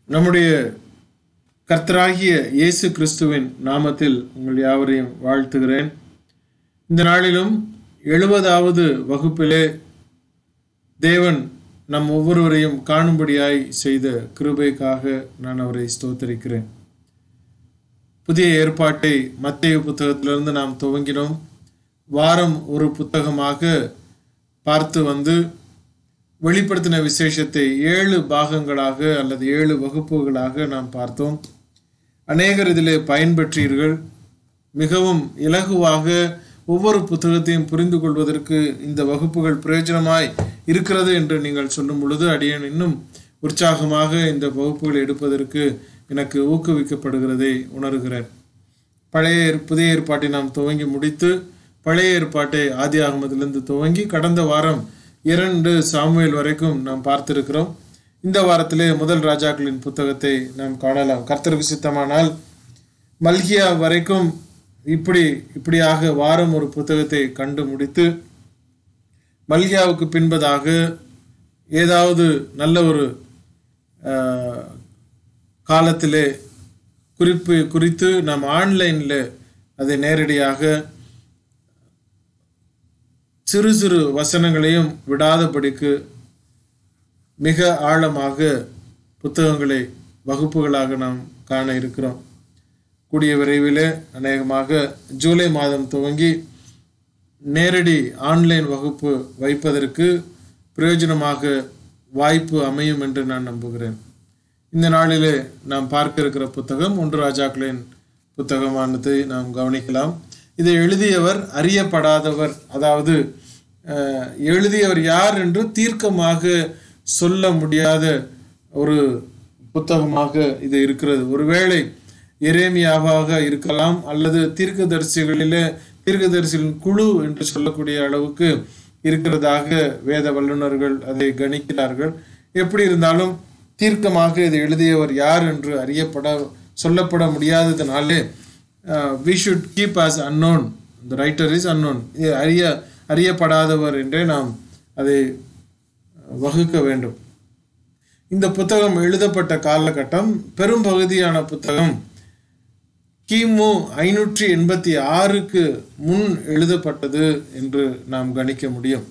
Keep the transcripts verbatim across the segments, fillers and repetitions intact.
நம்முடைய கர்த்தராகிய இயேசு கிறிஸ்துவின் நாமத்தில் உங்கள் யாவரையும் வாழ்த்துகிறேன். இந்த நாளிலும் எழுபதாவது வகுப்பிலே தேவன் நம் ஒவ்வொருவரையும் காணும்படியாய் செய்த கிருபைக்காக நான் அவரை ஸ்தோத்தரிக்கிறேன். புதிய ஏற்பாட்டை மத்தேயு புத்தகத்திலிருந்து நாம் துவங்கினோம். வாரம் ஒரு புத்தகமாக பார்த்து வந்து வெளிப்படுத்தின விசேஷத்தை ஏழு பாகங்களாக அல்லது ஏழு வகுப்புகளாக நாம் பார்த்தோம். அநேகர் இதிலே பயன்பெற்றீர்கள். மிகவும் இலகுவாக ஒவ்வொரு புத்தகத்தையும் புரிந்து கொள்வதற்கு இந்த வகுப்புகள் பிரயோஜனமாய் இருக்கிறது என்று நீங்கள் சொல்லும் பொழுது அடியேன் இன்னும் உற்சாகமாக இந்த வகுப்புகளை எடுப்பதற்கு எனக்கு ஊக்குவிக்கப்படுகிறதை உணர்கிறேன். பழைய புதிய ஏற்பாட்டை நாம் துவங்கி முடித்து பழைய ஏற்பாட்டை ஆதி ஆகமத்திலிருந்து துவங்கி கடந்த வாரம் இரண்டு சாமுவேல் வரைக்கும் நாம் பார்த்திருக்கிறோம். இந்த வாரத்திலே முதல் ராஜாக்களின் புத்தகத்தை நாம் காணலாம். கர்த்தருக்கு சித்தமானால் மல்கியா வரைக்கும் இப்படி இப்படியாக வாரம் ஒரு புத்தகத்தை கண்டு முடித்து மல்கியாவுக்கு பின்பதாக ஏதாவது நல்ல ஒரு காலத்திலே குறிப்பு குறித்து நாம் ஆன்லைனில் அதை நேரடியாக சிறு சிறு வசனங்களையும் விடாதபடிக்கு மிக ஆழமாக புத்தகங்களை வகுப்புகளாக நாம் காண இருக்கிறோம். கூடிய விரைவில் அநேகமாக ஜூலை மாதம் துவங்கி நேரடி ஆன்லைன் வகுப்பு வைப்பதற்கு பிரயோஜனமாக வாய்ப்பு அமையும் என்று நான் நம்புகிறேன். இந்த நாளிலே நாம் பார்க்க இருக்கிற புத்தகம் ஒன்று ராஜாக்களின் புத்தகமானதை நாம் கவனிக்கலாம். இதை எழுதியவர் அறியப்படாதவர், அதாவது எழுதியவர் யார் என்று தீர்க்கமாக சொல்ல முடியாத ஒரு புத்தகமாக இது இருக்கிறது. ஒருவேளை எரேமியாவாக இருக்கலாம் அல்லது தீர்க்கதரிசிகளிலே தீர்க்கதரிசிகளின் குழு என்று சொல்லக்கூடிய அளவுக்கு இருக்கிறதாக வேத வல்லுநர்கள் அதை கணிக்கிறார்கள். எப்படி இருந்தாலும் தீர்க்கமாக இதை எழுதியவர் யார் என்று அறியப்பட சொல்லப்பட முடியாததுனாலே we should keep as unknown. the writer is unknown. அறிய அறியப்படாதவர் என்றே நாம் அதை வகுக்க வேண்டும். இந்த புத்தகம் எழுதப்பட்ட காலகட்டம் பெரும் பகுதியான புத்தகம் கிமு ஐநூற்றி எண்பத்தி ஆறுக்கு முன் எழுதப்பட்டது என்று நாம் கணிக்க முடியும்.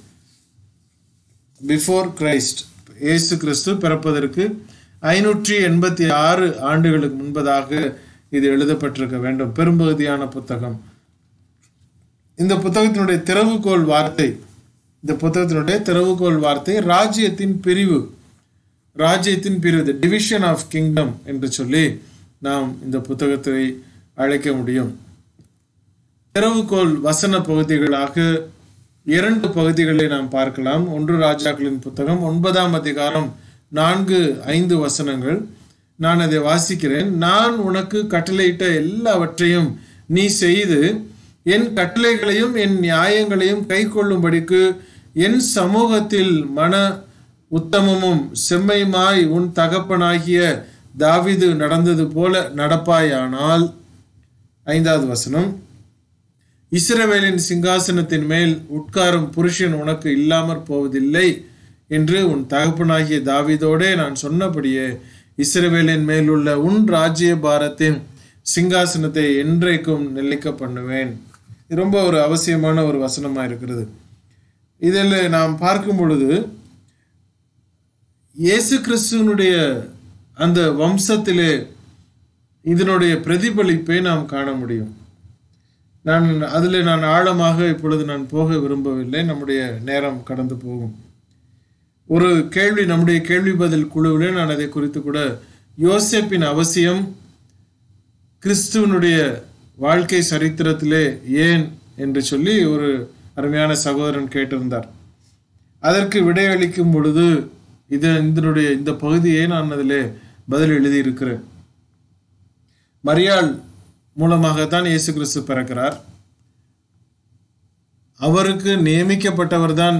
பிஃபோர் கிரைஸ்ட், இயேசு கிறிஸ்து பிறப்பதற்கு ஐநூற்றி எண்பத்தி ஆறு ஆண்டுகளுக்கு முன்பதாக இது எழுதப்பட்டிருக்க வேண்டும். பெரும்பகுதியான புத்தகம். இந்த புத்தகத்தினுடைய திறவுகோல் வார்த்தை இந்த புத்தகத்தினுடைய திறவுகோல் வார்த்தை ராஜ்யத்தின் பிரிவு ராஜ்யத்தின் பிரிவு டிவிஷன் ஆஃப் கிங்டம் என்று சொல்லி நாம் இந்த புத்தகத்தை அழைக்க முடியும். திறவுகோல் வசன பகுதிகளாக இரண்டு பகுதிகளை நாம் பார்க்கலாம். ஒன்று ராஜாக்களின் புத்தகம் ஒன்பதாம் அதிகாரம் நான்கு ஐந்து வசனங்கள். நான் அதை வாசிக்கிறேன். நான் உனக்கு கட்டளையிட்ட எல்லாவற்றையும் நீ செய்து என் கட்டளைகளையும் என் நியாயங்களையும் கை கொள்ளும்படிக்கு என் சமூகத்தில் மன உத்தமமும் செம்மையுமாய் உன் தகப்பனாகிய தாவீது நடந்தது போல நடப்பாயானால். ஐந்தாவது வசனம், இஸ்ரவேலின் சிங்காசனத்தின் மேல் உட்காரும் புருஷன் உனக்கு இல்லாமற் போவதில்லை என்று உன் தகப்பனாகிய தாவீதோடே நான் சொன்னபடியே இஸ்ரவேலின் மேலுள்ள உன் ராஜ்ய பாரத்தின் சிங்காசனத்தை என்றைக்கும் நிலைக்க பண்ணுவேன். ரொம்ப ஒரு அவசியமான ஒரு வசனமாக இருக்கிறது. இதில் நாம் பார்க்கும் பொழுது இயேசு கிறிஸ்துவனுடைய அந்த வம்சத்திலே இதனுடைய பிரதிபலிப்பை நாம் காண முடியும். நான் அதில் நான் ஆழமாக இப்பொழுது நான் போக விரும்பவில்லை, நம்முடைய நேரம் கடந்து போகும். ஒரு கேள்வி நம்முடைய கேள்வி பதில் குழுவில் நான் அதை குறித்து கூட யோசேப்பின் அவசியம் கிறிஸ்துவனுடைய வாழ்க்கை சரித்திரத்திலே ஏன் என்று சொல்லி ஒரு அருமையான சகோதரன் கேட்டிருந்தார். அதற்கு விடையளிக்கும் பொழுது இது இதனுடைய இந்த பகுதியை நான் அதிலே பதில் எழுதியிருக்கிறேன். மரியாள் மூலமாகத்தான் இயேசு கிறிஸ்து பிறக்கிறார். அவருக்கு நியமிக்கப்பட்டவர் தான்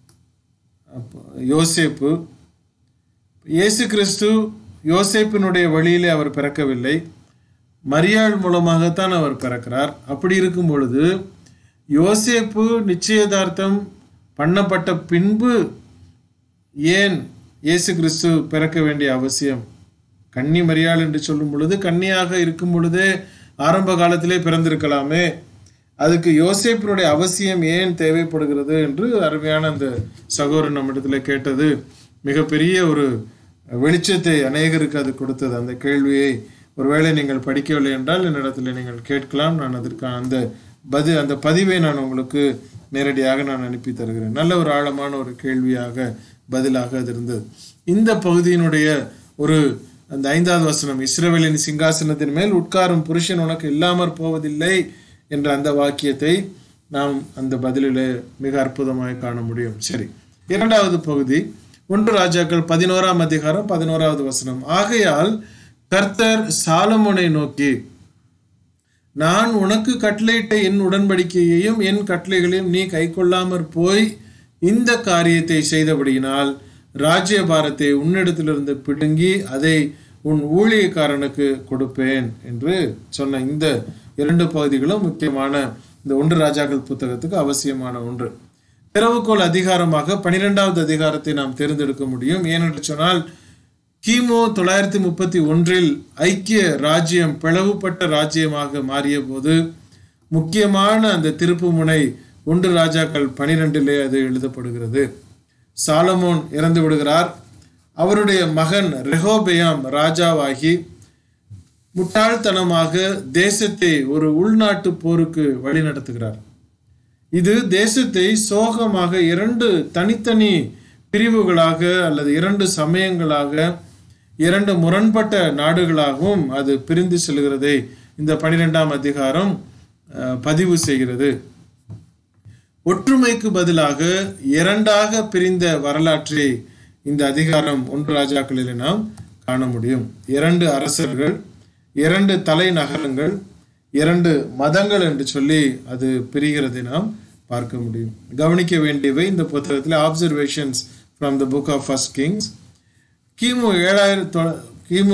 யோசேப்பு. இயேசு கிறிஸ்து யோசேப்பினுடைய வழியிலே அவர் பிறக்கவில்லை, மரியாள் மூலமாகத்தான் அவர் பிறக்கிறார். அப்படி இருக்கும் பொழுது யோசேப்பு நிச்சயதார்த்தம் பண்ணப்பட்ட பின்பு ஏன் இயேசு கிறிஸ்து பிறக்க வேண்டிய அவசியம் கன்னி மரியாள் என்று சொல்லும் பொழுது கன்னியாக இருக்கும் பொழுதே ஆரம்ப காலத்திலே பிறந்திருக்கலாமே, அதுக்கு யோசேப்பினுடைய அவசியம் ஏன் தேவைப்படுகிறது என்று அருமையான அந்த சகோதரன் நம்மிடத்தில் கேட்டது மிகப்பெரிய ஒரு வெளிச்சத்தை அநேகருக்கு அது கொடுத்தது. அந்த கேள்வியை ஒருவேளை நீங்கள் படிக்கவில்லை என்றால் என்னிடத்தில் நீங்கள் கேட்கலாம். நான் அதற்கான அந்த பதி அந்த பதிவை நான் உங்களுக்கு நேரடியாக நான் அனுப்பி தருகிறேன். நல்ல ஒரு ஆழமான ஒரு கேள்வியாக பதிலாக அது இருந்தது. இந்த பகுதியினுடைய ஒரு அந்த ஐந்தாவது வசனம், இஸ்ரவேலின் சிங்காசனத்தின் மேல் உட்காரும் புருஷன் உனக்கு இல்லாமற் போவதில்லை என்ற அந்த வாக்கியத்தை நாம் அந்த பதிலில் மிக அற்புதமாக காண முடியும். சரி, இரண்டாவது பகுதி ஒன்று ராஜாக்கள் பதினோராம் அதிகாரம் பதினோராவது வசனம். ஆகையால் கர்த்தர் சாலமோனை நோக்கி, நான் உனக்கு கட்டளையிட்ட என் உடன்படிக்கையையும் என் கட்டளைகளையும் நீ கை கொள்ளாமற் போய் இந்த காரியத்தை செய்தபடியினால் ராஜ்யபாரத்தை உன்னிடத்திலிருந்து பிடுங்கி அதை உன் ஊழியக்காரனுக்கு கொடுப்பேன் என்று சொன்ன இந்த இரண்டு பகுதிகளும் முக்கியமான இந்த ஒன்று ராஜாக்கள் புத்தகத்துக்கு அவசியமான ஒன்று. திறவுகோல் அதிகாரமாக பனிரெண்டாவது அதிகாரத்தை நாம் தேர்ந்தெடுக்க முடியும். ஏனென்று சொன்னால் கிமு தொள்ளாயிரத்தி முப்பத்தி ஒன்றில் ஐக்கிய ராஜ்யம் பிளவுபட்ட ராஜ்யமாக மாறிய போது முக்கியமான அந்த திருப்பு முனை ஒன்று ராஜாக்கள் பனிரெண்டிலே அது எழுதப்படுகிறது. சாலமோன் இறந்து விடுகிறார். அவருடைய மகன் ரெகோபெயாம் ராஜாவாகி முட்டாள்தனமாக தேசத்தை ஒரு உள்நாட்டு போருக்கு வழி நடத்துகிறார். இது தேசத்தை சோகமாக இரண்டு தனித்தனி பிரிவுகளாக அல்லது இரண்டு சமயங்களாக இரண்டு முரண்பட்ட நாடுகளாகவும் அது பிரிந்து செல்கிறதை இந்த பனிரெண்டாம் அதிகாரம் பதிவு செய்கிறது. ஒற்றுமைக்கு பதிலாக இரண்டாக பிரிந்த வரலாற்றை இந்த அதிகாரம் ஒன்று ராஜாக்களில் நாம் காண முடியும். இரண்டு அரசர்கள், இரண்டு தலைநகரங்கள், இரண்டு மதங்கள் என்று சொல்லி அது பிரிகிறதை நாம் பார்க்க முடியும். கவனிக்க வேண்டியவை இந்த புத்தகத்தில் observations from the book of first kings. கிமு ஏழாயிரத்தி கிமு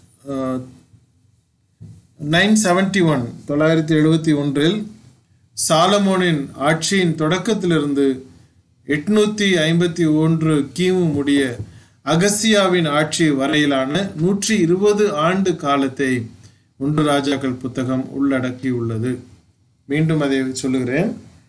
நைன் செவன்டி ஒன் தொள்ளாயிரத்தி எழுபத்தி ஒன்றில் சாலமோனின் ஆட்சியின் தொடக்கத்திலிருந்து எட்நூத்தி ஐம்பத்தி ஒன்று கிமு முடிய அகசியாவின் ஆட்சி வரையிலான நூற்றி இருபது ஆண்டு காலத்தை ஒன்று ராஜாக்கள் புத்தகம் உள்ளடக்கி உள்ளது. மீண்டும் அதை சொல்லுகிறேன்.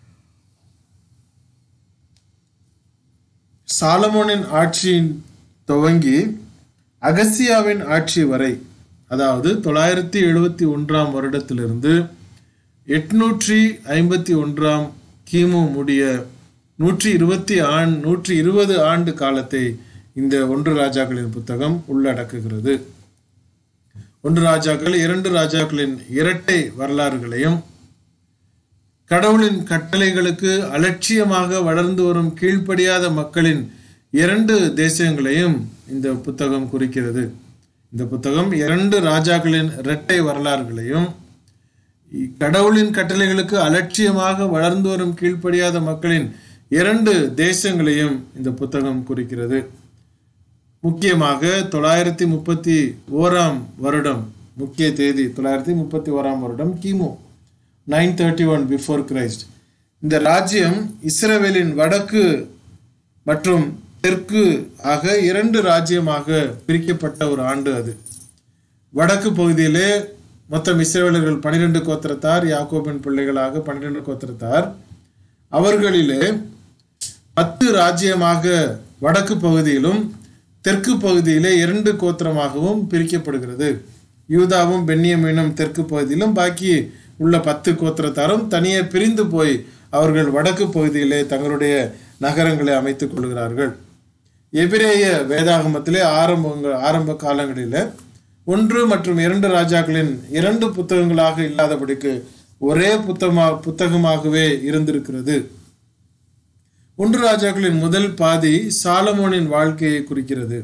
சாலமோனின் ஆட்சியின் துவங்கி அகசியாவின் ஆட்சி வரை, அதாவது தொள்ளாயிரத்தி எழுபத்தி ஒன்றாம் வருடத்திலிருந்து எட்நூற்றி ஐம்பத்தி ஒன்றாம் கிமு முடிய நூற்றி இருபத்தி ஆண் நூற்றி இருபது ஆண்டு காலத்தை இந்த ஒன்று ராஜாக்களின் புத்தகம் உள்ளடக்குகிறது. ஒன்று ராஜாக்கள் இரண்டு ராஜாக்களின் இரட்டை வரலாறுகளையும் கடவுளின் கட்டளைகளுக்கு அலட்சியமாக வளர்ந்து வரும் கீழ்ப்படியாத மக்களின் இரண்டு தேசங்களையும் இந்த புத்தகம் குறிக்கிறது. இந்த புத்தகம் இரண்டு ராஜாக்களின் இரட்டை வரலாறுகளையும் கடவுளின் கட்டளைகளுக்கு அலட்சியமாக வளர்ந்து வரும் கீழ்ப்படியாத மக்களின் இரண்டு தேசங்களையும் இந்த புத்தகம் குறிக்கிறது. முக்கியமாக தொள்ளாயிரத்தி முப்பத்தி ஓராம் வருடம், முக்கிய தேதி தொள்ளாயிரத்தி முப்பத்தி ஓராம் வருடம் கிமு nine thirty one before Christ. இந்த ராஜ்யம் இஸ்ரவேலின் வடக்கு மற்றும் தெற்கு ஆக இரண்டு ராஜ்யமாக பிரிக்கப்பட்ட ஒரு ஆண்டு அது. வடக்கு பகுதியிலே மொத்தம் இஸ்ரவேலர்கள் பனிரெண்டு கோத்திரத்தார், யாக்கோபின் பிள்ளைகளாக பன்னிரண்டு கோத்திரத்தார். அவர்களிலே பத்து ராஜ்யமாக வடக்கு பகுதியிலும் தெற்கு பகுதியிலே இரண்டு கோத்திரமாகவும் பிரிக்கப்படுகிறது. யூதாவும் பென்யமீனும் தெற்கு பகுதியிலும் பாக்கி உள்ள பத்து கோத்திரத்தாரும் தனியே பிரிந்து போய் அவர்கள் வடக்கு பகுதியிலே தங்களுடைய நகரங்களை அமைத்துக் கொள்கிறார்கள். எபிரேய வேதாகமத்திலே ஆரம்ப ஆரம்ப காலங்களில் ஒன்று மற்றும் இரண்டு ராஜாக்களின் இரண்டு புத்தகங்களாக இல்லாதபடிக்கு ஒரே புத்தகமா புத்தகமாகவே இருந்திருக்கிறது. ஒன்று ராஜாக்களின் முதல் பாதி சாலமோனின் வாழ்க்கையை குறிக்கிறது.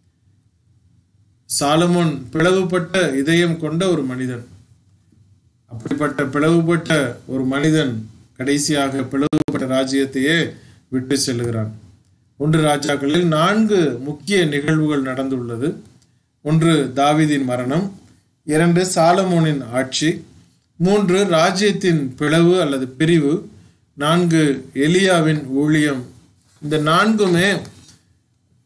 சாலமோன் பிளவுபட்ட இதயம் கொண்ட ஒரு மனிதன். அப்படிப்பட்ட பிளவுபட்ட ஒரு மனிதன் கடைசியாக பிளவுபட்ட ராஜ்யத்தையே விட்டு செல்லுகிறான். ஒன்று ராஜாக்களில் நான்கு முக்கிய நிகழ்வுகள் நடந்துள்ளது. ஒன்று தாவீதின் மரணம், இரண்டு சாலமோனின் ஆட்சி, மூன்று ராஜ்யத்தின் பிளவு அல்லது பிரிவு, நான்கு எலியாவின் ஊழியம். இந்த நான்குமே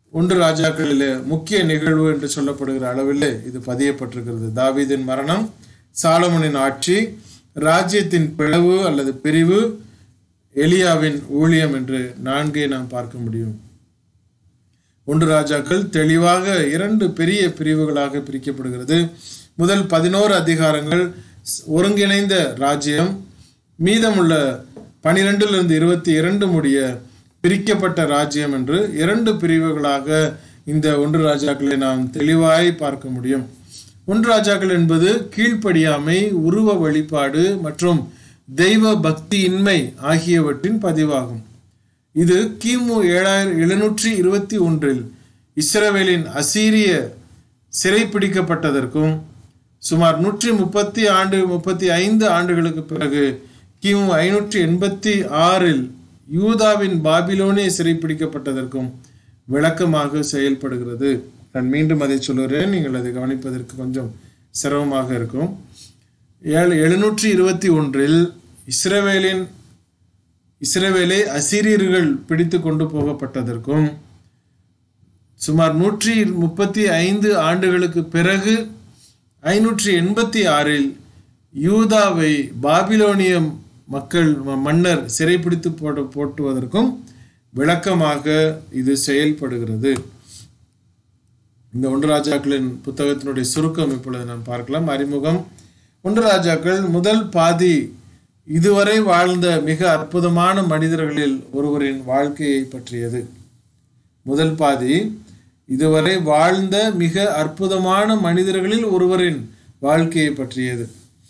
ஒன்று ராஜாக்களிலே முக்கிய நிகழ்வு என்று சொல்லப்படுகிற அளவில் இது பதியப்பட்டிருக்கிறது. தாவீதின் மரணம், சாலமோனின் ஆட்சி, ராஜ்யத்தின் பிளவு அல்லது பிரிவு, எலியாவின் ஊழியம் என்று நான்கே நாம் பார்க்க முடியும். ஒன்று ராஜாக்கள் தெளிவாக இரண்டு பெரிய பிரிவுகளாக பிரிக்கப்படுகிறது. முதல் பதினோரு அதிகாரங்கள் ஒருங்கிணைந்த ராஜ்யம், மீதமுள்ள பனிரெண்டிலிருந்து இருபத்தி இரண்டு முடிய பிரிக்கப்பட்ட ராஜ்யம் என்று இரண்டு பிரிவுகளாக இந்த ஒன்று ராஜாக்களை நாம் தெளிவாய் பார்க்க முடியும். ஒன்று ராஜாக்கள் என்பது கீழ்ப்படியாமை, உருவ வழிபாடு மற்றும் தெய்வ பக்தியின்மை ஆகியவற்றின் பதிவாகும். இது கிமு ஏழாயிரம் எழுநூற்றி இருபத்தி ஒன்றில் இஸ்ரவேலின் அசீரிய சிறைப்பிடிக்கப்பட்டதற்கும் சுமார் நூற்றி முப்பத்தி ஆண்டு முப்பத்தி ஐந்து ஆண்டுகளுக்கு பிறகு கிமு ஐநூற்றி எண்பத்தி ஆறில் யூதாவின் பாபிலோனிய சிறைப்பிடிக்கப்பட்டதற்கும் விளக்கமாக செயல்படுகிறது. நான் மீண்டும் அதை சொல்லுகிறேன், நீங்கள் அதை கவனிப்பதற்கு கொஞ்சம் சிரமமாக இருக்கும். ஏழு எழுநூற்றி இருபத்தி ஒன்றில் இஸ்ரவேலின் இஸ்ரவேலை அசீரியர்கள் பிடித்து கொண்டு போகப்பட்டதற்கும் சுமார் நூற்றி முப்பத்தி ஐந்து ஆண்டுகளுக்கு பிறகு ஐநூற்றி எண்பத்தி ஆறில் யூதாவை பாபிலோனிய மக்கள் மன்னர் சிறைப்பிடித்து போட்டு போட்டுவதற்கும் விளக்கமாக இது செயல்படுகிறது. இந்த ஒன்று ராஜாக்களின் புத்தகத்தினுடைய சுருக்கம் இப்பொழுது நாம் பார்க்கலாம். அறிமுகம். ஒன்று ராஜாக்கள் முதல் பாதி இதுவரை வாழ்ந்த மிக அற்புதமான மனிதர்களில் ஒருவரின் வாழ்க்கையை பற்றியது. முதல் பாதி இதுவரை வாழ்ந்த மிக அற்புதமான மனிதர்களில் ஒருவரின் வாழ்க்கையை பற்றியது.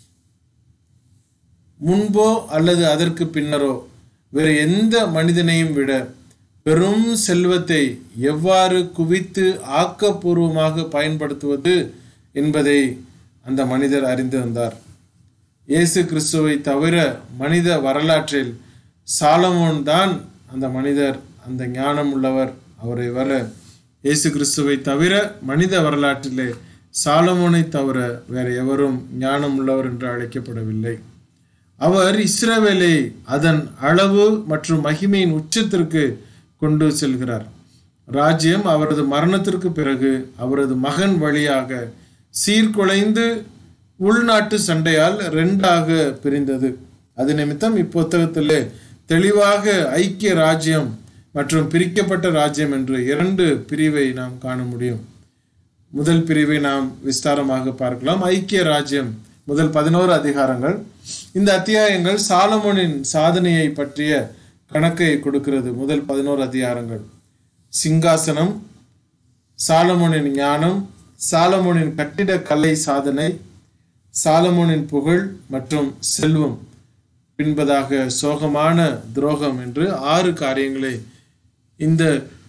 முன்போ அல்லது அதற்கு பின்னரோ வேறு எந்த மனிதனையும் விட பெரும் செல்வத்தை எவ்வாறு குவித்து ஆக்கப்பூர்வமாக பயன்படுத்துவது என்பதை அந்த மனிதர் அறிந்து வந்தார். இயேசு கிறிஸ்துவை தவிர மனித வரலாற்றில் சாலமோன் தான் அந்த மனிதர், அந்த ஞானம் உள்ளவர். அவரை வர இயேசு கிறிஸ்துவை தவிர மனித வரலாற்றிலே சாலமோனை தவிர வேற எவரும் ஞானம் உள்ளவர் என்று அழைக்கப்படவில்லை. அவர் இஸ்ரவேலை அதன் அளவு மற்றும் மகிமையின் உச்சத்திற்கு கொண்டு செல்கிறார். ராஜ்யம் அவரது மரணத்திற்கு பிறகு அவரது மகன் வழியாக சீர்குலைந்து உள்நாட்டு சண்டையால் ரெண்டாக பிரிந்தது. அது நிமித்தம் இப்புத்தகத்திலே தெளிவாக ஐக்கிய ராஜ்யம் மற்றும் பிரிக்கப்பட்ட ராஜ்யம் என்று இரண்டு பிரிவை நாம் காண முடியும். முதல் பிரிவை நாம் விஸ்தாரமாக பார்க்கலாம். ஐக்கிய ராஜ்யம் முதல் பதினோரு அதிகாரங்கள். இந்த அத்தியாயங்கள் சாலமோனின் சாதனையை பற்றிய கணக்கை கொடுக்கிறது. முதல் பதினோரு அதிகாரங்கள் சிங்காசனம், சாலமோனின் ஞானம், சாலமோனின் கட்டிடக்கலை சாதனை, சாலமோனின் புகழ் மற்றும் செல்வம், பின்பதாக சோகமான துரோகம் என்று ஆறு காரியங்களை இந்த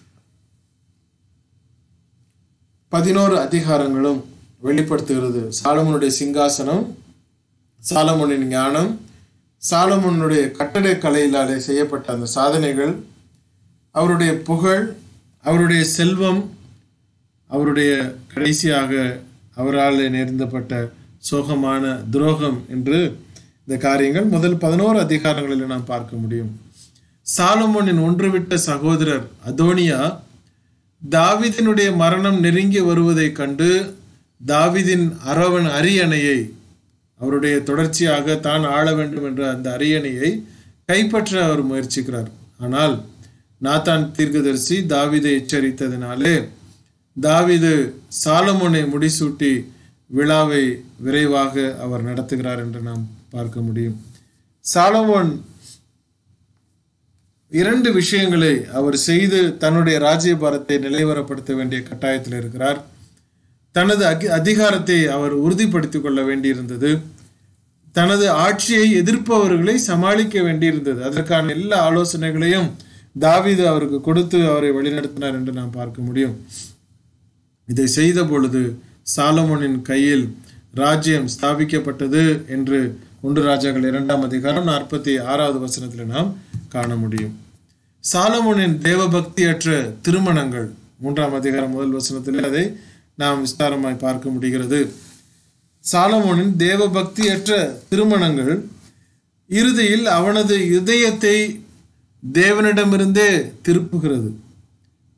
பதினோரு அதிகாரங்களும் வெளிப்படுத்துகிறது. சாலமோனுடைய சிங்காசனம், சாலமோனின் ஞானம், சாலமோனுடைய கட்டடக்கலையிலாலே செய்யப்பட்ட அந்த சாதனைகள், அவருடைய புகழ், அவருடைய செல்வம், அவருடைய கடைசியாக அவரால் நேர்ந்தப்பட்ட சோகமான துரோகம் என்று இந்த காரியங்கள் முதல் பதினோரு அதிகாரங்களில் நாம் பார்க்க முடியும். சாலமோனின் ஒன்றுவிட்ட சகோதரர் அதோனியா தாவீதினுடைய மரணம் நெருங்கி வருவதை கண்டு தாவீதின் அரவன் அரியணையை, அவருடைய தொடர்ச்சியாக தான் ஆள வேண்டும் என்ற அந்த அரியணையை கைப்பற்ற அவர் முயற்சிக்கிறார். ஆனால் நாத்தான் தீர்க்கதரிசி தாவீதை எச்சரித்ததினாலே தாவீது சாலமோனை முடிசூட்டி விழாவை விரைவாக அவர் நடத்துகிறார் என்று நாம் பார்க்க முடியும். சாலமோன் இரண்டு விஷயங்களை அவர் செய்து தன்னுடைய ராஜ்யபாரத்தை நிலைவரப்படுத்த வேண்டிய கட்டாயத்தில் இருக்கிறார். தனது அதிகாரத்தை அவர் உறுதிப்படுத்திக் கொள்ள வேண்டியிருந்தது. தனது ஆட்சியை எதிர்ப்பவர்களை சமாளிக்க வேண்டியிருந்தது. அதற்கான எல்லா ஆலோசனைகளையும் தாவீது அவருக்கு கொடுத்து அவரை வழிநடத்தினார் என்று நாம் பார்க்க முடியும். இதை செய்த பொழுது சாலமோனின் கையில் ராஜ்யம் ஸ்தாபிக்கப்பட்டது என்று ஒன்று ராஜாக்கள் இரண்டாம் அதிகாரம் நாற்பத்தி ஆறாவது வசனத்தில் நாம் காண முடியும். சாலமோனின் தேவபக்தியற்ற திருமணங்கள் மூன்றாம் அதிகாரம் முதல் வசனத்தில் அதை நாம் விஸ்தாரமாய் பார்க்க முடிகிறது. சாலமோனின் தேவபக்தியற்ற திருமணங்கள் இறுதியில் அவனது இதயத்தை தேவனிடமிருந்தே திருப்புகிறது.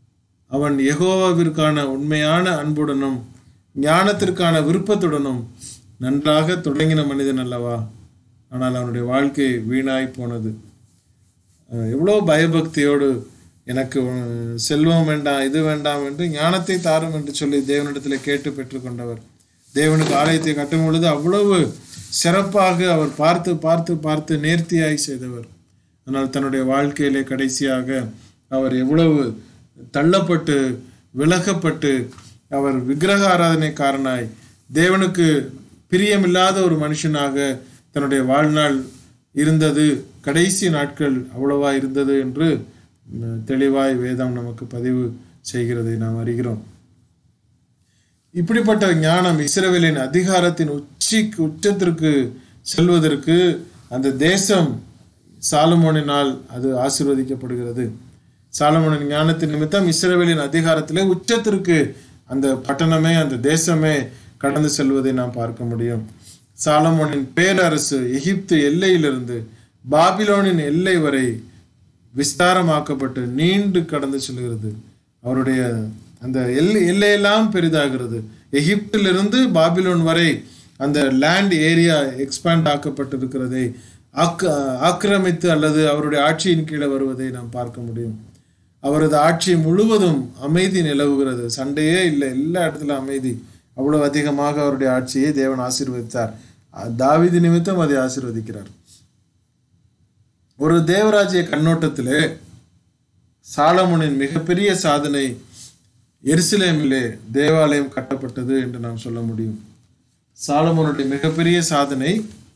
அவன் யெகோவாவிற்கான உண்மையான அன்புடனும் ஞானத்திற்கான விருப்பத்துடனும் நன்றாக தொடங்கின மனிதன் அல்லவா? ஆனால் அவனுடைய வாழ்க்கை வீணாய் போனது. எவ்வளோ பயபக்தியோடு எனக்கு செல்வம் வேண்டாம், இது வேண்டாம் என்று ஞானத்தை தாரும் என்று சொல்லி தேவனிடத்தில் கேட்டு பெற்றுக்கொண்டவர். தேவனுக்கு ஆலயத்தை கட்டும் பொழுது அவ்வளவு சிறப்பாக அவர் பார்த்து பார்த்து பார்த்து நேர்த்தியாய் செய்தவர். ஆனால் தன்னுடைய வாழ்க்கையிலே கடைசியாக அவர் எவ்வளவு தள்ளப்பட்டு விலகப்பட்டு அவர் விக்கிரக ஆராதனைக்காரனாய் தேவனுக்கு பிரியமில்லாத ஒரு மனுஷனாக தன்னுடைய வாழ்நாள் இருந்தது, கடைசி நாட்கள் அவ்வளவா இருந்தது என்று தெளிவாய் வேதம் நமக்கு பதிவு செய்கிறதை நாம் அறிகிறோம். இப்படிப்பட்ட ஞானம் இஸ்ரவேலின் அதிகாரத்தின் உச்சி உச்சத்திற்கு செல்வதற்கு அந்த தேசம் சாலமோனினால் அது ஆசீர்வதிக்கப்படுகிறது. சாலமோனின் ஞானத்தின் நிமித்தம் இஸ்ரவேலின் அதிகாரத்திலே உச்சத்திற்கு அந்த பட்டணமே அந்த தேசமே கடந்து செல்வதை நாம் பார்க்க முடியும். சாலமோனின் பேரரசு எகிப்து எல்லையிலிருந்து பாபிலோனின் எல்லை வரை விஸ்தாரமாக்கப்பட்டு நீண்டு கடந்து செல்கிறது. அவருடைய அந்த எல்லை எல்லையெல்லாம் பெரிதாகிறது. எகிப்திலிருந்து பாபிலோன் வரை அந்த லேண்ட் ஏரியா எக்ஸ்பேண்ட் ஆக்கப்பட்டிருக்கிறதை ஆக்க ஆக்கிரமித்து அல்லது அவருடைய ஆட்சியின் கீழே வருவதை நாம் பார்க்க முடியும். அவரது ஆட்சி முழுவதும் அமைதி நிலவுகிறது, சண்டையே இல்லை, எல்லா இடத்துலையும் அமைதி. அவ்வளவு அதிகமாக அவருடைய ஆட்சியை தேவன் ஆசீர்வதித்தார். தாவீது நிமித்தம் அதை ஆசீர்வதிக்கிறார். ஒரு தேவராஜ்ய கண்ணோட்டத்திலே சாலமோனின் மிகப்பெரிய சாதனை எருசலேமிலே தேவாலயம் கட்டப்பட்டது என்று நாம் சொல்ல முடியும். சாலமோனுடைய மிகப்பெரிய சாதனை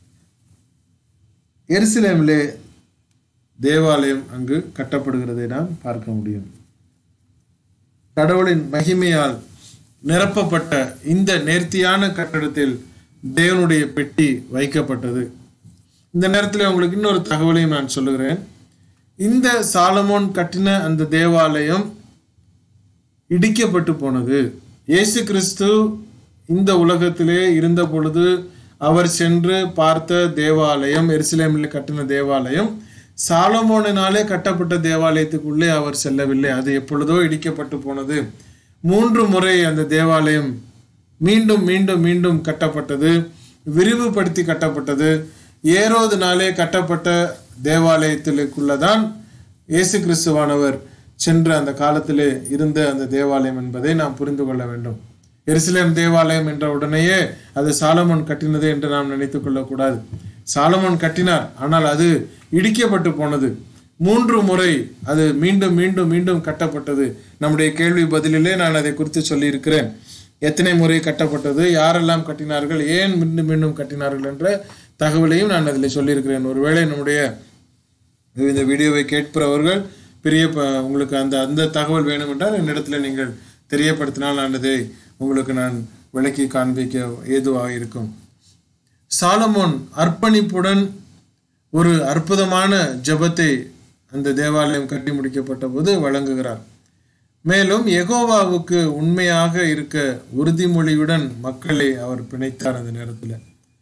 எருசலேமிலே தேவாலயம் அங்கு கட்டப்படுகிறதை நாம் பார்க்க முடியும். கடவுளின் மகிமையால் நிரப்பப்பட்ட இந்த நேர்த்தியான கட்டடத்தில் தேவனுடைய பெட்டி வைக்கப்பட்டது. இந்த நேரத்தில் உங்களுக்கு இன்னொரு தகவலையும் நான் சொல்லுகிறேன். இந்த சாலமோன் கட்டின அந்த தேவாலயம் இடிக்கப்பட்டு போனது. இயேசு கிறிஸ்து இந்த உலகத்திலே இருந்த பொழுது அவர் சென்று பார்த்த தேவாலயம், எருசலேமில் கட்டின தேவாலயம், சாலமோனினாலே கட்டப்பட்ட தேவாலயத்துக்குள்ளே அவர் செல்லவில்லை. அது எப்பொழுதோ இடிக்கப்பட்டு போனது. மூன்று முறை அந்த தேவாலயம் மீண்டும் மீண்டும் மீண்டும் கட்டப்பட்டது, விரிவுபடுத்தி கட்டப்பட்டது. ஏரோதுனாலே கட்டப்பட்ட தேவாலயத்திற்குள்ளதான் இயேசு கிறிஸ்துவானவர் சென்ற அந்த காலத்திலே இருந்த அந்த தேவாலயம் என்பதை நாம் புரிந்து கொள்ள வேண்டும். எருசலேம் தேவாலயம் என்ற உடனேயே அது சாலமோன் கட்டினது என்று நாம் நினைத்துக் கொள்ளக்கூடாது. சாலமோன் கட்டினார், ஆனால் அது இடிக்கப்பட்டு போனது. மூன்று முறை அது மீண்டும் மீண்டும் மீண்டும் கட்டப்பட்டது. நம்முடைய கேள்வி பதிலிலே நான் அதை குறித்து சொல்லியிருக்கிறேன். எத்தனை முறை கட்டப்பட்டது, யாரெல்லாம் கட்டினார்கள், ஏன் மீண்டும் மீண்டும் கட்டினார்கள் என்ற தகவலையும் நான் அதில் சொல்லியிருக்கிறேன். ஒருவேளை நம்முடைய இந்த வீடியோவை கேட்பவர்கள் பெரிய உங்களுக்கு அந்த அந்த தகவல் வேணும் என்றால் என்னிடத்தில் நீங்கள் தெரியப்படுத்தினால் நான் அதை உங்களுக்கு நான் விளக்கி காண்பிக்க ஏதுவாக இருக்கும். சாலமோன் அர்ப்பணிப்புடன் ஒரு அற்புதமான ஜெபத்தை அந்த தேவாலயம் கட்டி முடிக்கப்பட்ட போது வழங்குகிறார். மேலும் யெகோவாவுக்கு உண்மையாக இருக்க உறுதிமொழியுடன் மக்களை அவர் பிணைத்தார். அந்த நேரத்தில்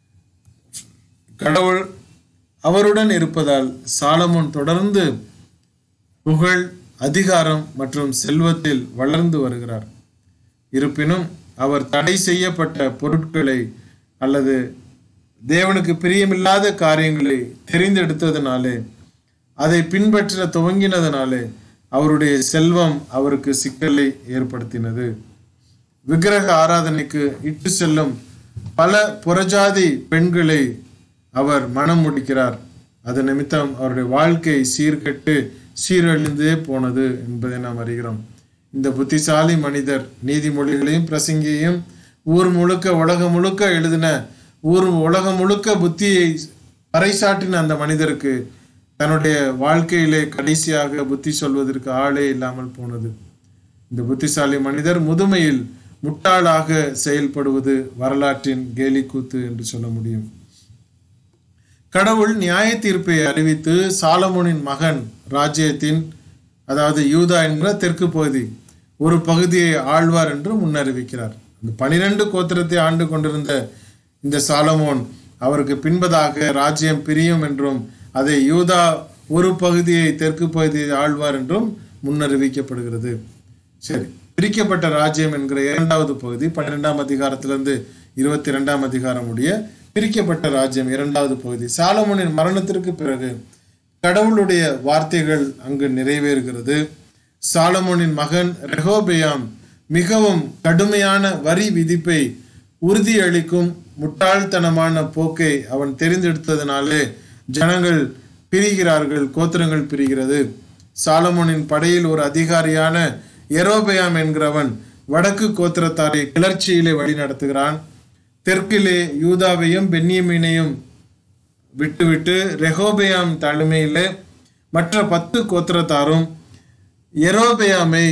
கடவுள் அவருடன் இருப்பதால் சாலமோன் தொடர்ந்து புகழ், அதிகாரம் மற்றும் செல்வத்தில் வளர்ந்து வருகிறார். இருப்பினும் அவர் தடை செய்யப்பட்ட பொருட்களை அல்லது தேவனுக்கு பிரியமில்லாத காரியங்களை தெரிந்தெடுத்ததினாலே, அதை பின்பற்ற துவங்கினதினாலே அவருடைய செல்வம் அவருக்கு சிக்கலை ஏற்படுத்தினது. விக்கிரக ஆராதனைக்கு இட்டு செல்லும் பல புறஜாதி பெண்களை அவர் மனம் முடிக்கிறார். அதன் நிமித்தம் அவருடைய வாழ்க்கை சீர்கெட்டு சீரழிந்தே போனது என்பதை நாம் அறிகிறோம். இந்த புத்திசாலி மனிதர் நீதிமொழிகளையும் பிரசங்கியையும் ஊர் முழுக்க உலகம் முழுக்க எழுதின ஊர் உலகம் முழுக்க புத்தியை பறைசாட்டின அந்த மனிதருக்கு தன்னுடைய வாழ்க்கையிலே கடைசியாக புத்தி சொல்வதற்கு ஆளே இல்லாமல் போனது. இந்த புத்திசாலி மனிதர் முதுமையில் முட்டாளாக செயல்படுவது வரலாற்றின் கேலிக்கூத்து என்று சொல்ல முடியும். கடவுள் நியாய தீர்ப்பை அறிவித்து சாலமோனின் மகன் ராஜ்யத்தின், அதாவது யூதா என்கிற தெற்கு பகுதி ஒரு பகுதியை ஆழ்வார் என்று முன்னறிவிக்கிறார். அந்த பனிரெண்டு கோத்திரத்தை ஆண்டு கொண்டிருந்த இந்த சாலமோன் அவருக்கு பின்பதாக ராஜ்யம் பிரியும் என்றும் அதை யூதா ஒரு பகுதியை தெற்கு பகுதியை ஆழ்வார் என்றும் முன்னறிவிக்கப்படுகிறது. சரி, பிரிக்கப்பட்ட ராஜ்யம் என்கிற இரண்டாவது பகுதி பன்னிரெண்டாம் அதிகாரத்திலிருந்து இருபத்தி இரண்டாம் அதிகாரம் உடைய பிரிக்கப்பட்ட ராஜ்யம் இரண்டாவது பகுதி. சாலமோனின் மரணத்திற்கு பிறகு கடவுளுடைய வார்த்தைகள் அங்கு நிறைவேறுகிறது. சாலமோனின் மகன் ரெகோபெயாம் மிகவும் கடுமையான வரி விதிப்பை உறுதியளிக்கும் முட்டாள்தனமான போக்கை அவன் தெரிந்தெடுத்ததினாலே ஜனங்கள் பிரிகிறார்கள், கோத்திரங்கள் பிரிகிறது. சாலமோனின் படையில் ஒரு அதிகாரியான யெரொபெயாம் என்கிறவன் வடக்கு கோத்திரத்தாரை கிளர்ச்சியிலே வழி நடத்துகிறான். தெற்கிலே யூதாவையும் பென்யமீனையும் விட்டுவிட்டு ரெகோபெயாம் தலைமையிலே மற்ற பத்து கோத்திரத்தாரும் யெரொபெயாமை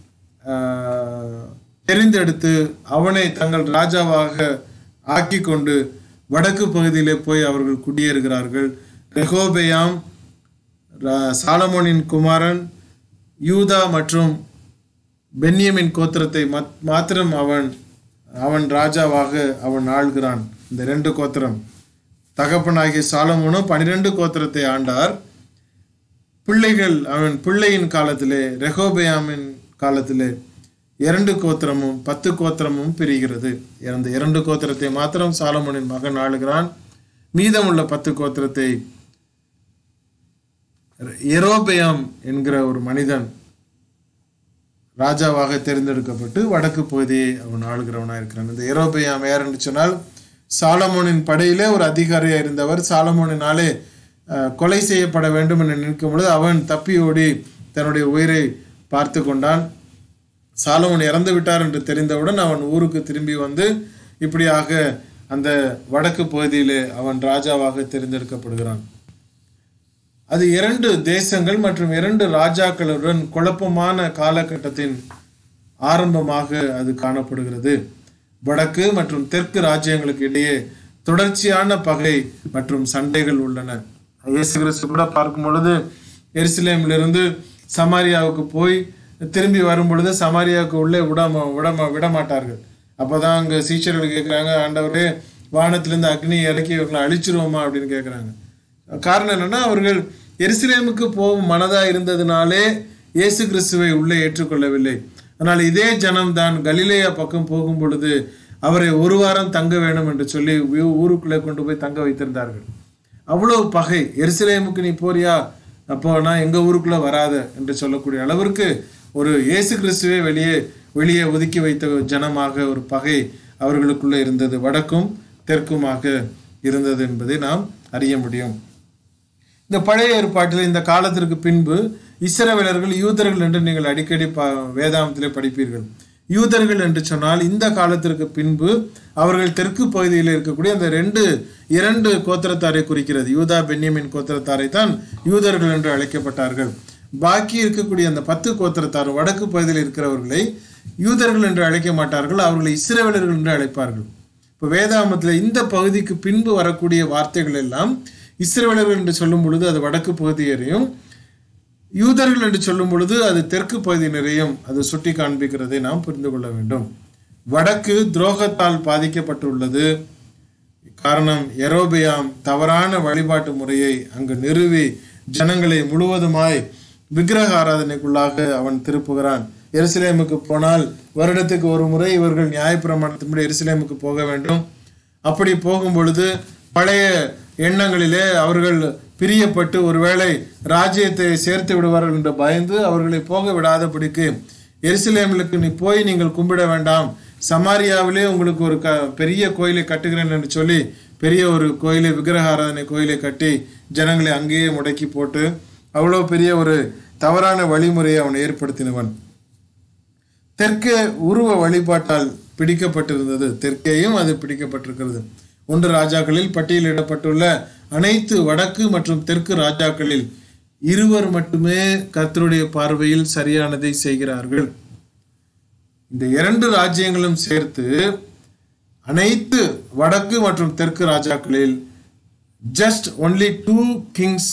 தெரிந்தெடுத்து அவனை தங்கள் ராஜாவாக ஆக்கி கொண்டு வடக்கு பகுதியிலே போய் அவர்கள் குடியேறுகிறார்கள். ரெகோபெயாம் சாலமோனின் குமாரன், யூதா மற்றும் பென்யமின் கோத்திரத்தை மாத்திரம் அவன் அவன் ராஜாவாக அவன் ஆள்கிறான். இந்த ரெண்டு கோத்திரம், தகப்பனாகிய சாலமோனும் பனிரெண்டு கோத்திரத்தை ஆண்டார். பிள்ளைகள் அவன் பிள்ளையின் காலத்திலே ரெகோபெயாமின் காலத்திலே இரண்டு கோத்திரமும் பத்து கோத்திரமும் பிரிகிறது. இந்த இரண்டு கோத்திரத்தை மாத்திரம் சாலமோனின் மகன் ஆளுகிறான். மீதமுள்ள பத்து கோத்திரத்தை யெரொபெயாம் என்கிற ஒரு மனிதன் ராஜாவாக தேர்ந்தெடுக்கப்பட்டு வடக்கு பகுதியை அவன் ஆளுகிறவனாக இருக்கிறான். இந்த யெரொபெயாம் யார் என்று சொன்னால் சாலமோனின் படையிலே ஒரு அதிகாரியாக இருந்தவர். சாலமோனினாலே கொலை செய்யப்பட வேண்டும் என்று நினைக்கும் பொழுது அவன் தப்பி ஓடி தன்னுடைய உயிரை பார்த்து கொண்டான். சாலமோன் இறந்து விட்டார் என்று தெரிந்தவுடன் அவன் ஊருக்கு திரும்பி வந்து இப்படியாக அந்த வடக்கு பகுதியிலே அவன் ராஜாவாக தேர்ந்தெடுக்கப்படுகிறான். அது இரண்டு தேசங்கள் மற்றும் இரண்டு ராஜாக்களுடன் குழப்பமான காலகட்டத்தின் ஆரம்பமாக அது காணப்படுகிறது. வடக்கு மற்றும் தெற்கு ராஜ்யங்களுக்கு இடையே தொடர்ச்சியான பகை மற்றும் சண்டைகள் உள்ளன. இயேசு கிறிஸ்து கூட பார்க்கும் பொழுது எருசலேமிலிருந்து சமாரியாவுக்கு போய் திரும்பி வரும் பொழுது சமாரியாவுக்கு உள்ளே விடாம விடமா விட மாட்டார்கள். அப்போதான் அங்கே சீஷர்கள் கேட்குறாங்க, ஆண்டவரே வானத்திலிருந்து அக்னி இறக்கி இவங்களை அழிச்சிருவோமா அப்படின்னு கேட்குறாங்க. காரணம் என்னன்னா, அவர்கள் எருசலேமுக்கு போகும் மனதாக இருந்ததுனாலே இயேசு கிறிஸ்துவை உள்ளே ஏற்றுக்கொள்ளவில்லை. ஆனால் இதே ஜனம்தான் கலிலேயா பக்கம் போகும் பொழுது அவரை ஒரு வாரம் தங்க வேண்டும் என்று சொல்லி ஊருக்குள்ளே கொண்டு போய் தங்க வைத்திருந்தார்கள். அவ்வளவு பகை. எருசலேமுக்கு நீ போறியா, அப்போ நான் எங்கள் ஊருக்குள்ளே வராத என்று சொல்லக்கூடிய அளவிற்கு ஒரு இயேசு கிறிஸ்துவை வெளியே வெளியே ஒதுக்கி வைத்த ஜனமாக ஒரு பகை அவர்களுக்குள்ளே இருந்தது. வடக்கும் தெற்குமாக இருந்தது என்பதை நாம் அறிய முடியும். இந்த பழைய ஏற்பாட்டில் இந்த காலத்திற்கு பின்பு இஸ்ரவேலர்கள் யூதர்கள் என்று நீங்கள் அடிக்கடி ப வேதாந்தத்திலே படிப்பீர்கள். யூதர்கள் என்று சொன்னால் இந்த காலத்திற்கு பின்பு அவர்கள் தெற்கு பகுதியில் இருக்கக்கூடிய அந்த ரெண்டு இரண்டு கோத்திரத்தாரை குறிக்கிறது. யூதா பென்யமின் கோத்திரத்தாரை தான் யூதர்கள் என்று அழைக்கப்பட்டார்கள். பாக்கி இருக்கக்கூடிய அந்த பத்து கோத்திரத்தார் வடக்கு பகுதியில் இருக்கிறவர்களை யூதர்கள் என்று அழைக்க மாட்டார்கள், அவர்களை இஸ்ரவேலர்கள் என்று அழைப்பார்கள். இப்போ வேதாகமத்தில் இந்த பகுதிக்கு பின்பு வரக்கூடிய வார்த்தைகள் எல்லாம் இஸ்ரவேலர்கள் என்று சொல்லும் பொழுது அது வடக்கு பகுதியரையும், யூதர்கள் என்று சொல்லும் பொழுது அது தெற்கு பகுதியினரையும் அது சுட்டி காண்பிக்கிறதை நாம் புரிந்து கொள்ள வேண்டும். வடக்கு துரோகத்தால் பாதிக்கப்பட்டுள்ளது. காரணம், யெரொபெயாம் தவறான வழிபாட்டு முறையை அங்கு நிறுவி ஜனங்களை முழுவதுமாய் விக்கிரக ஆராதனைக்குள்ளாக அவன் திருப்புகிறான். எருசலேமுக்கு போனால் வருடத்துக்கு ஒரு முறை இவர்கள் நியாயப்பிரமாணத்தின்படி எருசலேமுக்கு போக வேண்டும். அப்படி போகும் பொழுது பழைய எண்ணங்களிலே அவர்கள் பிரியப்பட்டு ஒருவேளை ராஜ்யத்தை சேர்த்து விடுவார்கள் என்று பயந்து அவர்களை போக விடாதபடிக்கு எருசலேமுக்கு நீ போய் நீங்கள் கும்பிட வேண்டாம், சமாரியாவிலே உங்களுக்கு ஒரு க பெரிய கோயிலை கட்டுகிறேன் என்று சொல்லி பெரிய ஒரு கோயிலை, விக்கிரக ஆராதனை கோயிலை கட்டி ஜனங்களை அங்கேயே முடக்கி போட்டு அவ்வளோ பெரிய ஒரு தவறான வழிமுறையை அவன் ஏற்படுத்தினவன். தெற்கே உருவ வழிபாட்டால் பிடிக்கப்பட்டிருந்தது, தெற்கேயும் அது பிடிக்கப்பட்டிருக்கிறது. ஒன்று ராஜாக்களில் பட்டியலிடப்பட்டுள்ள அனைத்து வடக்கு மற்றும் தெற்கு ராஜாக்களில் இருவர் மட்டுமே கர்த்தருடைய பார்வையில் சரியானதை செய்கிறார்கள். இந்த இரண்டு ராஜ்யங்களும் சேர்த்து அனைத்து வடக்கு மற்றும் தெற்கு ராஜாக்களில் just only two kings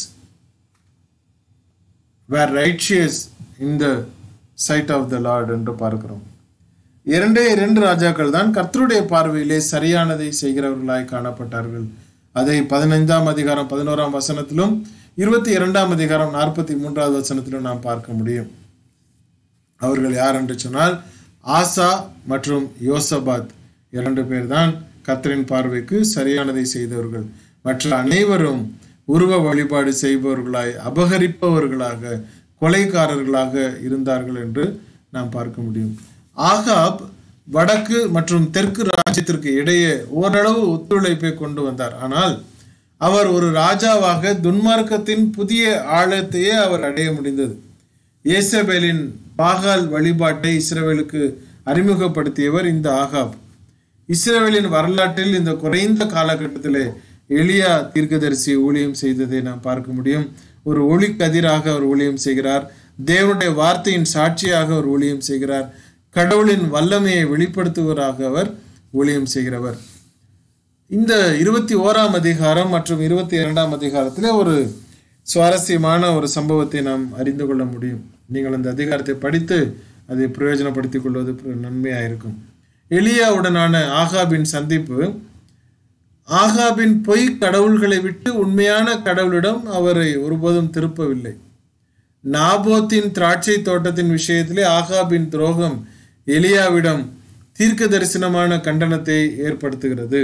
were righteous in the sight of the Lord என்று பார்க்கிறோம். இரண்டே இரண்டு ராஜாக்கள் தான் கர்த்தருடைய பார்வையிலே சரியானதை செய்கிறவர்களாய் காணப்பட்டார்கள். அதை பதினைந்தாம் அதிகாரம் பதினோராம் வசனத்திலும் இருபத்தி இரண்டாம் அதிகாரம் நாற்பத்தி மூன்றாவது வசனத்திலும் நாம் பார்க்க முடியும். அவர்கள் யார் என்று சொன்னால் ஆசா மற்றும் யோசபாத் இரண்டு பேர் தான் கர்த்தரின் பார்வைக்கு சரியானதை செய்தவர்கள். மற்ற அனைவரும் உருவ வழிபாடு செய்பவர்களாய், அபகரிப்பவர்களாக, கொலைக்காரர்களாக இருந்தார்கள் என்று நாம் பார்க்க முடியும். ஆகாப் வடக்கு மற்றும் தெற்கு ராஜ்யத்திற்கு இடையே ஓரளவு ஒத்துழைப்பை கொண்டு வந்தார். ஆனால் அவர் ஒரு ராஜாவாக துன்மார்க்கத்தின் புதிய ஆழத்தையே அவர் அடைய முடிந்தது. ஏசபேலின் பாகால் வழிபாட்டை இஸ்ரவேலுக்கு அறிமுகப்படுத்தியவர் இந்த ஆகாப். இஸ்ரவேலின் வரலாற்றில் இந்த குறைந்த காலகட்டத்திலே எலியா தீர்க்கதரிசி ஊழியம் செய்ததை நாம் பார்க்க முடியும். ஒரு ஒளிக்கதிராக அவர் ஊழியம் செய்கிறார். தேவனுடைய வார்த்தையின் சாட்சியாக அவர் ஊழியம் செய்கிறார். கடவுளின் வல்லமையை வெளிப்படுத்துவராக அவர் ஊழியம் செய்கிறவர். இந்த இருபத்தி ஓராம் அதிகாரம் மற்றும் இருபத்தி இரண்டாம் அதிகாரத்திலே ஒரு சுவாரஸ்யமான ஒரு சம்பவத்தை நாம் அறிந்து கொள்ள முடியும். நீங்கள் அந்த அதிகாரத்தை படித்து அதை பிரயோஜனப்படுத்திக் கொள்வது நன்மையாக இருக்கும். எலியாவுடனான ஆகாபின் சந்திப்பு, ஆகாபின் பொய் கடவுள்களை விட்டு உண்மையான கடவுளிடம் அவரை ஒருபோதும் திருப்பவில்லை. நாபோத்தின் திராட்சை தோட்டத்தின் விஷயத்திலே ஆகாபின் துரோகம் எலியாவிடம் தீர்க்க தரிசனமான கண்டனத்தை ஏற்படுத்துகிறது.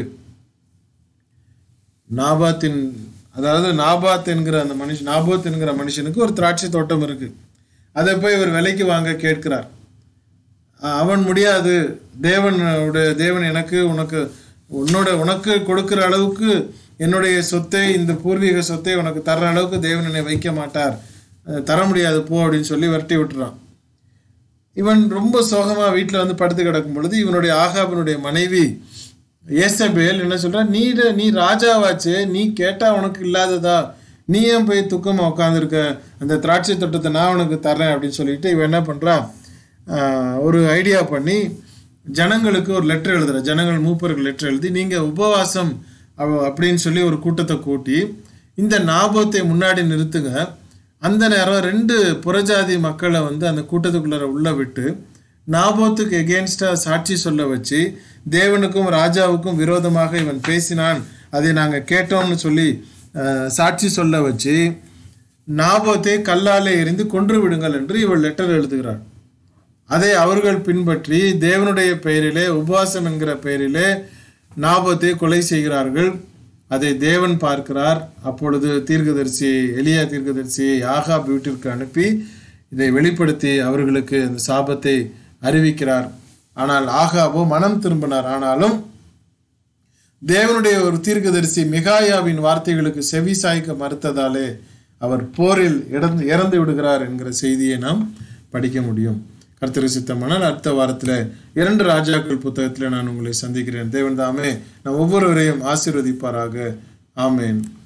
நாபாத்தின் அதாவது நாபாத் என்கிற அந்த மனுஷன் நாபோத் என்கிற மனுஷனுக்கு ஒரு திராட்சை தோட்டம் இருக்கு. அதை போய் இவர் விலைக்கு வாங்க கேட்கிறார். அவன் முடியாது, தேவனுடைய தேவன் எனக்கு உனக்கு உன்னோட உனக்கு கொடுக்கிற அளவுக்கு என்னுடைய சொத்தை, இந்த பூர்வீக சொத்தை உனக்கு தர்ற அளவுக்கு தேவன் என்னை வைக்க மாட்டார், தர முடியாது போ அப்படின்னு சொல்லி விரட்டி விட்டுறான். இவன் ரொம்ப சோகமா வீட்டில் வந்து படுத்து கிடக்கும் பொழுது இவனுடைய ஆகாபினுடைய மனைவி ஏசபேல் என்ன சொல்றா, நீ நீ ராஜாவாச்சு, நீ கேட்டா உனக்கு இல்லாததா, நீ ஏன் போய் துக்கமா உட்காந்துருக்க, அந்த திராட்சை தோட்டத்தை நான் உனக்கு தர்றேன் அப்படின்னு சொல்லிட்டு இவன் என்ன பண்றா, ஒரு ஐடியா பண்ணி ஜனங்களுக்கு ஒரு லெட்டர் எழுதுற, ஜனங்கள் மூப்பர்கள் லெட்டர் எழுதி நீங்க உபவாசம் அப்படின்னு சொல்லி ஒரு கூட்டத்தை கூட்டி இந்த நாபோத்தை முன்னாடி நிறுத்துங்க. அந்த நேரம் ரெண்டு புறஜாதி மக்களை வந்து அந்த கூட்டத்துக்குள்ளார உள்ள விட்டு நாபோத்துக்கு எகெயின்ஸ்டா சாட்சி சொல்ல வச்சு, தேவனுக்கும் ராஜாவுக்கும் விரோதமாக இவன் பேசினான், அதை நாங்கள் கேட்டோம்னு சொல்லி சாட்சி சொல்ல வச்சு நாபோத்தை கல்லாலே எறிந்து கொன்று விடுங்கள் என்று இவள் லெட்டர் எழுதுகிறாள். அதை அவர்கள் பின்பற்றி தேவனுடைய பெயரிலே, உபவாசம் என்கிற பெயரிலே நாபோத்தை கொலை செய்கிறார்கள். அதை தேவன் பார்க்கிறார். அப்பொழுது தீர்க்கதரிசி எலியா தீர்க்கதரிசியை ஆகாப் வீட்டிற்கு அனுப்பி இதை வெளிப்படுத்தி அவர்களுக்கு அந்த சாபத்தை அறிவிக்கிறார். ஆனால் ஆகாபோ மனம் திரும்பினார். ஆனாலும் தேவனுடைய ஒரு தீர்க்கதரிசி மிகாயாவின் வார்த்தைகளுக்கு செவி சாய்க்க மறுத்ததாலே அவர் போரில் இறந்து இறந்து விடுகிறார் என்கிற செய்தியை நாம் படிக்க முடியும். கர்த்தர் சித்தமானால் அடுத்த வாரத்தில் இரண்டு ராஜாக்கள் புத்தகத்தில் நான் உங்களை சந்திக்கிறேன். தேவன் தாமே நம் ஒவ்வொருவரையும் ஆசீர்வதிப்பாராக. ஆமேன்.